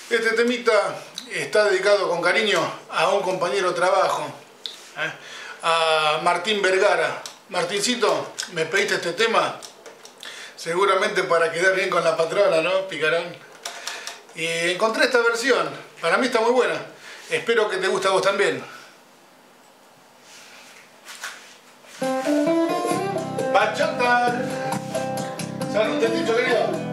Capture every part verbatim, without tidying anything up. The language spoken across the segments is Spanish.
Este temita está dedicado con cariño a un compañero de trabajo, ¿eh? A Martín Vergara. Martincito, me pediste este tema, seguramente para quedar bien con la patrona, ¿no, Picarón? Y encontré esta versión, para mí está muy buena. Espero que te guste a vos también. Bachata. Salud, Tetito querido.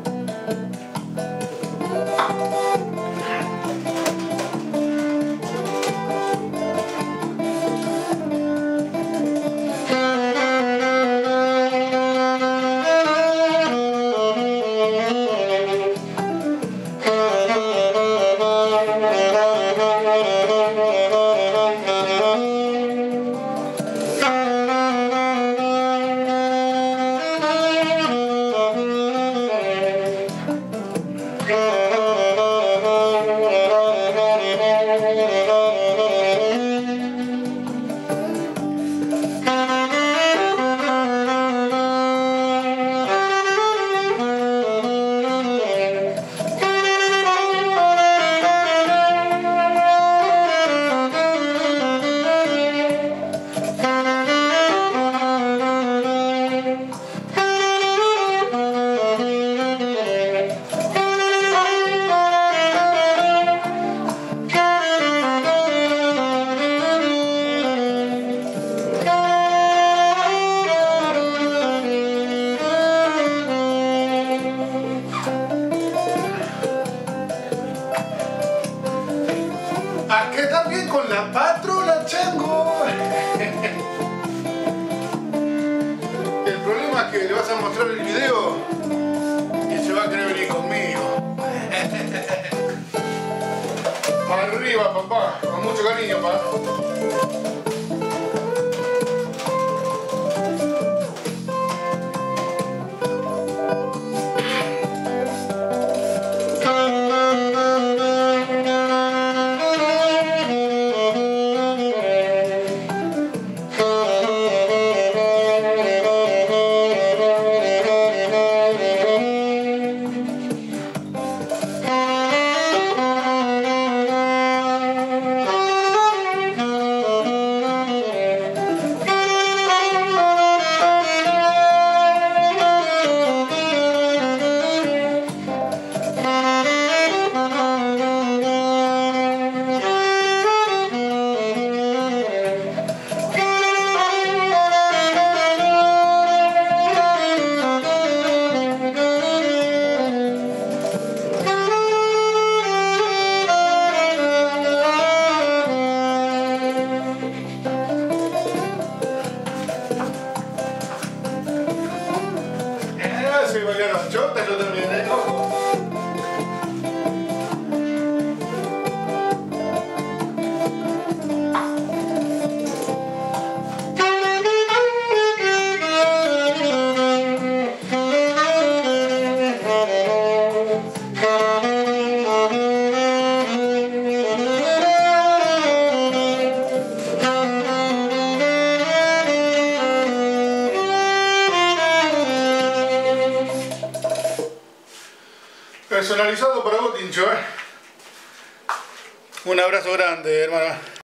¿A qué también con la patrona, chango? El problema es que le vas a mostrar el video y se va a querer venir conmigo. Arriba, papá, con mucho cariño, papá. Si bailaron chota, yo también, ¿eh? Ojo. Personalizado para vos, Tincho, ¿eh? Un abrazo grande, hermano.